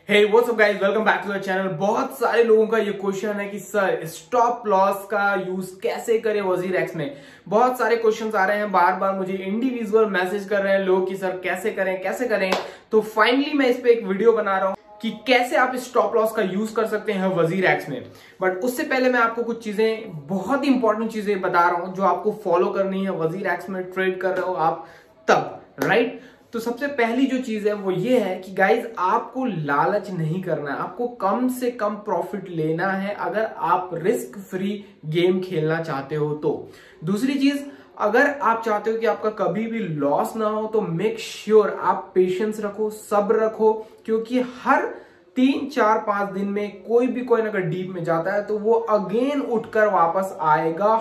Hey what's up guys, welcome back to the channel. बहुत सारे लोगों का ये क्वेश्चन है कि सर स्टॉप लॉस का यूज कैसे करें वजीर एक्स में। बहुत सारे क्वेश्चंस आ रहे हैं, बार बार मुझे इंडिविजुअल मैसेज कर रहे हैं लोग कि सर कैसे करें। तो फाइनली मैं इस पे एक वीडियो बना रहा हूं कि कैसे आप स्टॉप लॉस का यूज कर सकते हैं वजीर एक्स में। बट उससे पहले मैं आपको कुछ चीजें, बहुत ही इंपॉर्टेंट चीजें बता रहा हूं जो आपको फॉलो करनी है वजीर एक्स में ट्रेड कर रहे हो आप तब, राइट। तो सबसे पहली जो चीज है वो ये है कि गाइज आपको लालच नहीं करना है, आपको कम से कम प्रॉफिट लेना है अगर आप रिस्क फ्री गेम खेलना चाहते हो तो। दूसरी चीज, अगर आप चाहते हो कि आपका कभी भी लॉस ना हो तो मेक श्योर आप पेशेंस रखो, सब्र रखो, क्योंकि हर 3-4-5 दिन में कोई भी कॉइन अगर डीप में जाता है तो वो अगेन उठकर वापस आएगा।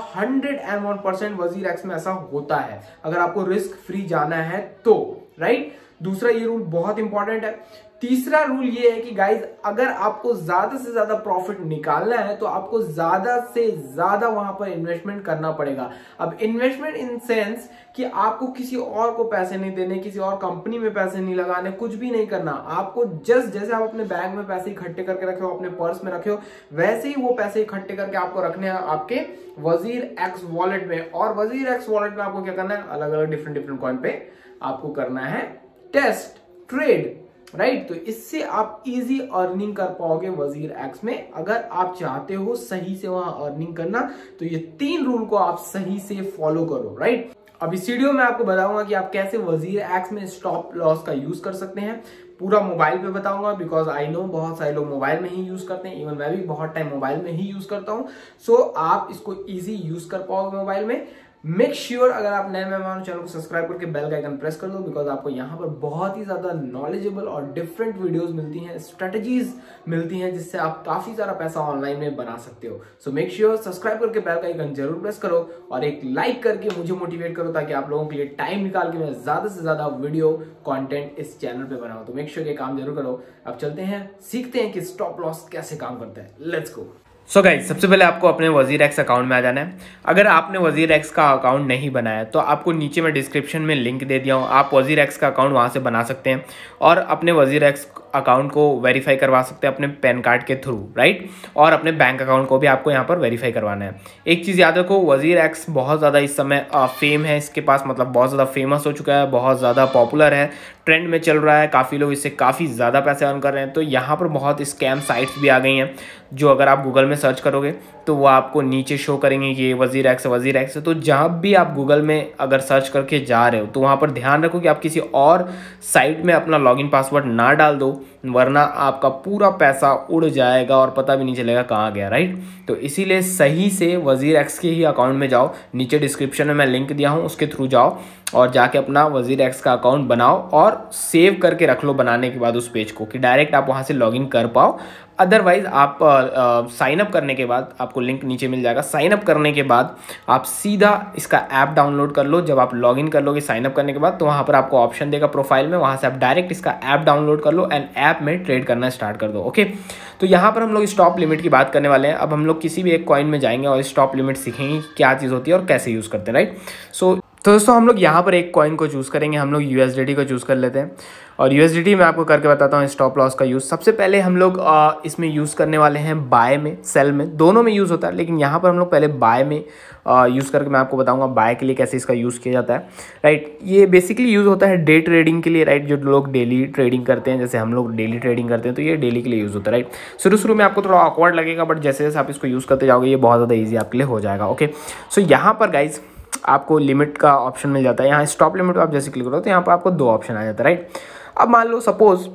101% वजीर एक्स में ऐसा होता है अगर आपको रिस्क फ्री जाना है तो, राइट। दूसरा ये रूल बहुत इंपॉर्टेंट है। तीसरा रूल ये है कि गाइज अगर आपको ज्यादा से ज्यादा प्रॉफिट निकालना है तो आपको ज्यादा से ज्यादा वहां पर इन्वेस्टमेंट करना पड़ेगा। अब इन्वेस्टमेंट इन सेंस कि आपको किसी और को पैसे नहीं देने, किसी और कंपनी में पैसे नहीं लगाने, कुछ भी नहीं करना। आपको जस्ट जैसे आप अपने बैंक में पैसे इकट्ठे करके रखे हो, अपने पर्स में रखे हो, वैसे ही वो पैसे इकट्ठे करके आपको रखने हैं आपके वजीर एक्स वॉलेट में। और वजीर एक्स वॉलेट में आपको क्या करना है, अलग अलग डिफरेंट कॉइन पे आपको करना है टेस्ट ट्रेड, राइट। तो इससे आप इजी अर्निंग कर पाओगे वजीर एक्स में। अगर आप चाहते हो सही से वहां अर्निंग करना तो ये 3 रूल को आप सही से फॉलो करो, राइट। अब इस वीडियो में आपको बताऊंगा कि आप कैसे वजीर एक्स में स्टॉप लॉस का यूज कर सकते हैं। पूरा मोबाइल पे बताऊंगा बिकॉज आई नो बहुत सारे लोग मोबाइल में ही यूज करते हैं, इवन मैं भी बहुत टाइम मोबाइल में ही यूज करता हूं। सो आप इसको इजी यूज कर पाओगे मोबाइल में। मेक श्योर अगर आप नए मेहमान हो चैनल को सब्सक्राइब करके बेल का आइकन प्रेस कर दो, बिकॉज आपको यहाँ पर बहुत ही ज्यादा नॉलेजेबल और डिफरेंट वीडियोस मिलती हैं, स्ट्रेटजीज मिलती हैं जिससे आप काफी सारा पैसा ऑनलाइन में बना सकते हो। सो मेक श्योर सब्सक्राइब करके बेल का आइकन जरूर प्रेस करो और एक लाइक करके मुझे मोटिवेट करो ताकि आप लोगों के लिए टाइम निकाल के मैं ज्यादा से ज्यादा वीडियो कॉन्टेंट इस चैनल पे बनाऊं। तो मेक श्योर ये काम जरूर करो। अब चलते हैं, सीखते हैं कि स्टॉप लॉस कैसे काम करता है। Let's go. सो गाइज, सबसे पहले आपको अपने वजीर एक्स अकाउंट में आ जाना है। अगर आपने वजीर एक्स का अकाउंट नहीं बनाया तो आपको नीचे मैं डिस्क्रिप्शन में लिंक दे दिया हूँ, आप वजीर एक्स का अकाउंट वहाँ से बना सकते हैं और अपने वजीर एक्स अकाउंट को वेरीफाई करवा सकते हैं अपने पैन कार्ड के थ्रू, राइट। और अपने बैंक अकाउंट को भी आपको यहाँ पर वेरीफाई करवाना है। एक चीज़ याद रखो, वजीर एक्स बहुत ज़्यादा इस समय फेम है इसके पास, मतलब बहुत ज़्यादा फेमस हो चुका है, बहुत ज़्यादा पॉपुलर है, ट्रेंड में चल रहा है, काफ़ी लोग इससे काफ़ी ज़्यादा पैसे अर्न कर रहे हैं। तो यहाँ पर बहुत स्कैम साइट्स भी आ गई हैं जो अगर आप गूगल में सर्च करोगे तो वो आपको नीचे शो करेंगे कि ये वजीर एक्स है। तो जहाँ भी आप गूगल में अगर सर्च करके जा रहे हो तो वहाँ पर ध्यान रखो कि आप किसी और साइट में अपना लॉगिन पासवर्ड ना डाल दो, वरना आपका पूरा पैसा उड़ जाएगा और पता भी नहीं चलेगा कहाँ गया, राइट। तो इसीलिए सही से वजीर एक्स के ही अकाउंट में जाओ, नीचे डिस्क्रिप्शन में मैं लिंक दिया हूँ उसके थ्रू जाओ और जाके अपना वजीर एक्स का अकाउंट बनाओ और सेव करके रख लो बनाने के बाद उस पेज को, कि डायरेक्ट आप वहाँ से लॉगिन कर पाओ। अदरवाइज आप साइन अप करने के बाद, आपको लिंक नीचे मिल जाएगा, साइन अप करने के बाद आप सीधा इसका ऐप डाउनलोड कर लो। जब आप लॉगिन कर लोगे साइन अप करने के बाद तो वहाँ पर आपको ऑप्शन देगा प्रोफाइल में, वहाँ से आप डायरेक्ट इसका ऐप डाउनलोड कर लो एंड ऐप में ट्रेड करना स्टार्ट कर दो, ओके। तो यहाँ पर हम लोग स्टॉप लिमिट की बात करने वाले हैं। अब हम लोग किसी भी एक कॉइन में जाएंगे और स्टॉप लिमिट सीखेंगे क्या चीज़ होती है और कैसे यूज़ करते हैं, राइट। तो दोस्तों हम लोग यहाँ पर एक कॉइन को चूज़ करेंगे, हम लोग USDT को चूज़ कर लेते हैं और USDT में आपको करके बताता हूँ स्टॉप लॉस का यूज़। सबसे पहले हम लोग इसमें यूज़ करने वाले हैं बाय में, सेल में, दोनों में यूज़ होता है, लेकिन यहाँ पर हम लोग पहले बाय में यूज़ करके मैं आपको बताऊँगा बाय के लिए कैसे इसका यूज़ किया जाता है, राइट। ये बेसिकली यूज़ होता है डे ट्रेडिंग के लिए, राइट। जो लोग डेली ट्रेडिंग करते हैं, जैसे हम लोग डेली ट्रेडिंग करते हैं, तो ये डेली के लिए यूज़ होता है, राइट। शुरू में आपको थोड़ा ऑकवर्ड लगेगा बट जैसे जैसे आप इसको यूज़ करते जाओगे ये बहुत ज़्यादा ईजी आपके लिए हो जाएगा, ओके। सो यहाँ पर गाइज आपको लिमिट का ऑप्शन मिल जाता है। यहाँ स्टॉप लिमिट आप जैसे क्लिक करो तो यहाँ पर आपको 2 ऑप्शन आ जाता है, राइट। अब मान लो सपोज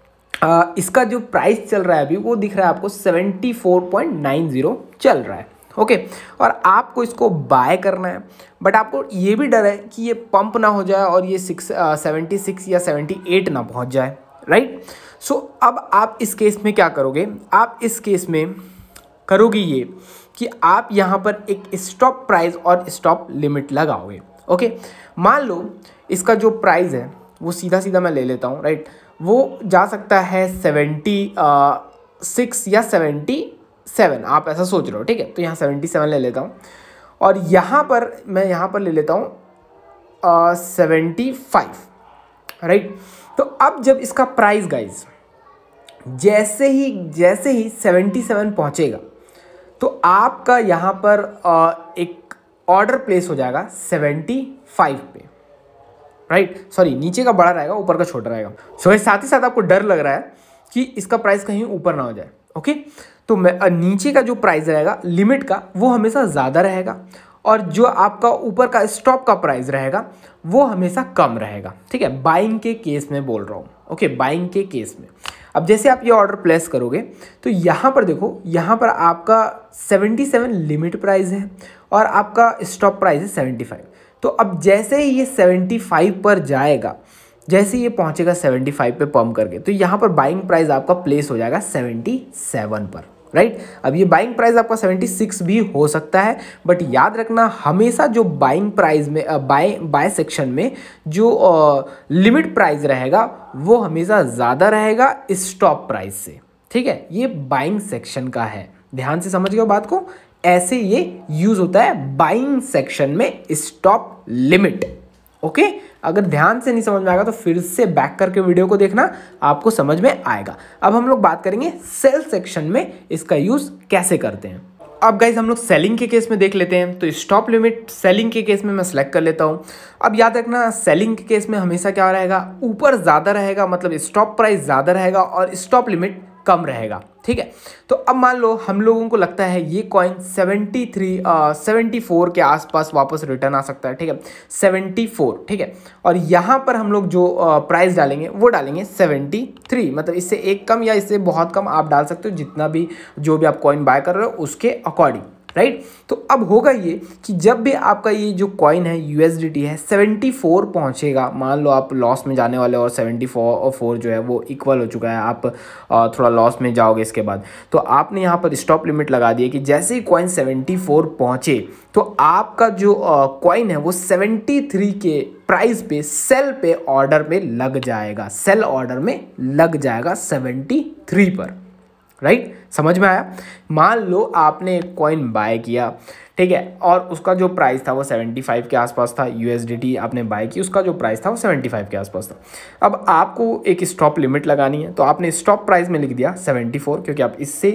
इसका जो प्राइस चल रहा है अभी वो दिख रहा है आपको 74.90 चल रहा है, ओके। और आपको इसको बाय करना है बट आपको ये भी डर है कि ये पंप ना हो जाए और ये 76 या 78 ना पहुँच जाए, राइट। सो अब आप इस केस में क्या करोगे, आप इस केस में करोगे ये कि आप यहाँ पर एक स्टॉप प्राइस और स्टॉप लिमिट लगाओगे, ओके। मान लो इसका जो प्राइस है वो सीधा मैं ले लेता हूँ, राइट। वो जा सकता है 76 या 77, आप ऐसा सोच रहे हो, ठीक है। तो यहाँ 77 ले लेता हूँ और यहाँ पर मैं ले लेता हूँ 75, राइट। तो अब जब इसका प्राइस गाइज जैसे ही 77 पहुंचेगा तो आपका यहाँ पर एक ऑर्डर प्लेस हो जाएगा 75 पे, राइट। सॉरी, नीचे का बड़ा रहेगा, ऊपर का छोटा रहेगा। सो साथ ही साथ आपको डर लग रहा है कि इसका प्राइस कहीं ऊपर ना हो जाए, ओके। तो नीचे का जो प्राइस रहेगा लिमिट का वो हमेशा ज़्यादा रहेगा और जो आपका ऊपर का स्टॉप का प्राइस रहेगा वो हमेशा कम रहेगा, ठीक है। बाइंग के केस में बोल रहा हूँ, ओके, बाइंग के केस में। अब जैसे आप ये ऑर्डर प्लेस करोगे तो यहाँ पर देखो, यहाँ पर आपका 77 लिमिट प्राइस है और आपका स्टॉप प्राइस है 75। तो अब जैसे ही ये 75 पर जाएगा, जैसे ये पहुँचेगा 75 पे पम्प करके, तो यहाँ पर बाइंग प्राइस आपका प्लेस हो जाएगा 77 पर, राइट। अब ये बाइंग प्राइस आपका 76 भी हो सकता है, बट याद रखना हमेशा जो बाइंग प्राइस में बाय सेक्शन में जो लिमिट प्राइस रहेगा वो हमेशा ज़्यादा रहेगा स्टॉप प्राइस से, ठीक है। ये बाइंग सेक्शन का है, ध्यान से समझ गए बात को। ऐसे ये यूज होता है बाइंग सेक्शन में स्टॉप लिमिट, ओके। अगर ध्यान से नहीं समझ में आएगा तो फिर से बैक करके वीडियो को देखना, आपको समझ में आएगा। अब हम लोग बात करेंगे सेल सेक्शन में इसका यूज कैसे करते हैं। अब गाइज हम लोग सेलिंग के केस में देख लेते हैं। तो स्टॉप लिमिट सेलिंग के केस में मैं सेलेक्ट कर लेता हूँ। अब याद रखना सेलिंग के केस में हमेशा क्या रहेगा, ऊपर ज़्यादा रहेगा, मतलब स्टॉप प्राइस ज़्यादा रहेगा और स्टॉप लिमिट कम रहेगा, ठीक है। तो अब मान लो हम लोगों को लगता है ये कॉइन 74 के आसपास वापस रिटर्न आ सकता है, ठीक है, 74, ठीक है। और यहाँ पर हम लोग जो प्राइस डालेंगे वो डालेंगे 73, मतलब इससे एक कम या इससे बहुत कम आप डाल सकते हो, जितना भी जो भी आप कॉइन बाय कर रहे हो उसके अकॉर्डिंग, राइट। तो अब होगा ये कि जब भी आपका ये जो कॉइन है USDT है 74 पहुंचेगा, मान लो आप लॉस में जाने वाले और 74 जो है वो इक्वल हो चुका है, आप थोड़ा लॉस में जाओगे इसके बाद, तो आपने यहाँ पर स्टॉप लिमिट लगा दी है कि जैसे ही कॉइन 74 पहुंचे तो आपका जो कॉइन है वो 73 के प्राइस पे सेल पे ऑर्डर में लग जाएगा, सेल ऑर्डर में लग जाएगा 73 पर, राइट। समझ में आया। मान लो आपने एक कॉइन बाय किया, ठीक है, और उसका जो प्राइस था वो 75 के आसपास था, USDT आपने बाय की, उसका जो प्राइस था वो 75 के आसपास था। अब आपको एक स्टॉप लिमिट लगानी है, तो आपने स्टॉप प्राइस में लिख दिया 74, क्योंकि आप इससे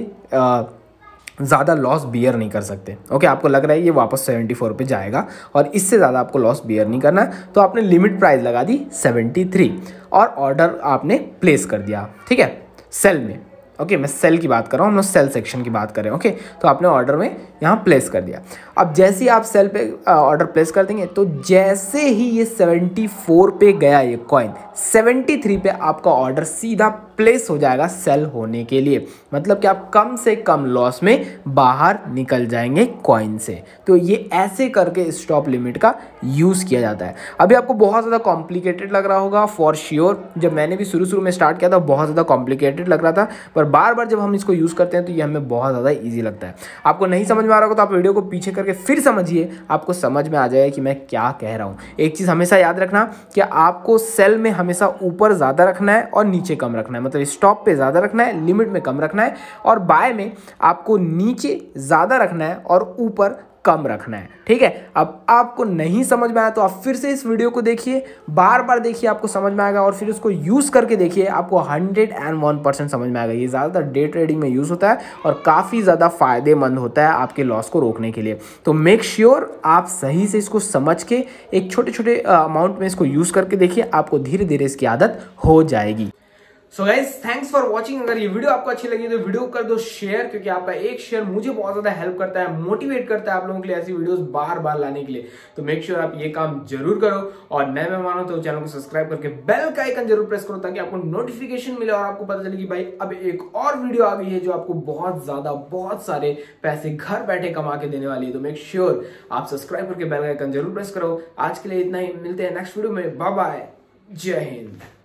ज़्यादा लॉस बियर नहीं कर सकते, ओके। आपको लग रहा है ये वापस 74 पे जाएगा और इससे ज़्यादा आपको लॉस बियर नहीं करना है, तो आपने लिमिट प्राइस लगा दी 73 और ऑर्डर आपने प्लेस कर दिया, ठीक है, सेल में, ओके। मैं सेल की बात कर रहा हूँ, हम लोग सेल सेक्शन की बात कर रहे हैं, ओके। तो आपने ऑर्डर में यहाँ प्लेस कर दिया। अब जैसे ही आप सेल पे ऑर्डर प्लेस कर देंगे तो जैसे ही ये 74 पे गया ये कॉइन, 73 पे आपका ऑर्डर सीधा प्लेस हो जाएगा सेल होने के लिए, मतलब कि आप कम से कम लॉस में बाहर निकल जाएंगे कॉइन से। तो ये ऐसे करके स्टॉप लिमिट का यूज़ किया जाता है। अभी आपको बहुत ज़्यादा कॉम्प्लिकेटेड लग रहा होगा फॉर श्योर, जब मैंने भी शुरू में स्टार्ट किया था बहुत ज़्यादा कॉम्प्लिकेटेड लग रहा था, पर बार बार जब हम इसको यूज़ करते हैं तो ये हमें बहुत ज़्यादा ईजी लगता है। आपको नहीं समझ में आ रहा होगा तो आप वीडियो को पीछे करके फिर समझिए, आपको समझ में आ जाएगा कि मैं क्या कह रहा हूँ। एक चीज़ हमेशा याद रखना कि आपको सेल में हमेशा ऊपर ज़्यादा रखना है और नीचे कम रखना है, मतलब स्टॉप पे ज़्यादा रखना है, लिमिट में कम रखना है, और बाय में आपको नीचे ज़्यादा रखना है और ऊपर कम रखना है, ठीक है। अब आपको नहीं समझ में आया तो आप फिर से इस वीडियो को देखिए, बार बार देखिए, आपको समझ में आएगा, और फिर उसको यूज़ करके देखिए, आपको 101% समझ में आएगा। ये ज़्यादातर डे ट्रेडिंग में यूज़ होता है और काफ़ी ज़्यादा फ़ायदेमंद होता है आपके लॉस को रोकने के लिए। तो मेक श्योर आप सही से इसको समझ के एक छोटे छोटे अमाउंट में इसको यूज़ करके देखिए, आपको धीरे धीरे इसकी आदत हो जाएगी। So guys thanks for watching. अगर ये वीडियो आपको अच्छी लगी तो वीडियो कर दो शेयर, क्योंकि आपका एक शेयर मुझे बहुत ज्यादा हेल्प करता है, मोटिवेट करता है आप लोगों के लिए ऐसी वीडियोस बार बार लाने के लिए। तो मेक श्योर आप ये काम जरूर करो, और नए मेहमान हो तो चैनल को सब्सक्राइब करके बेल का आइकन जरूर प्रेस करो, ताकि आपको नोटिफिकेशन मिले और आपको पता चले कि भाई अब एक और वीडियो आ गई है जो आपको बहुत सारे पैसे घर बैठे कमा के देने वाली है। तो मेक श्योर आप सब्सक्राइब करके बेल का आइकन जरूर प्रेस करो। आज के लिए इतना ही, मिलते हैं नेक्स्ट वीडियो में, बाय बाय, जय हिंद।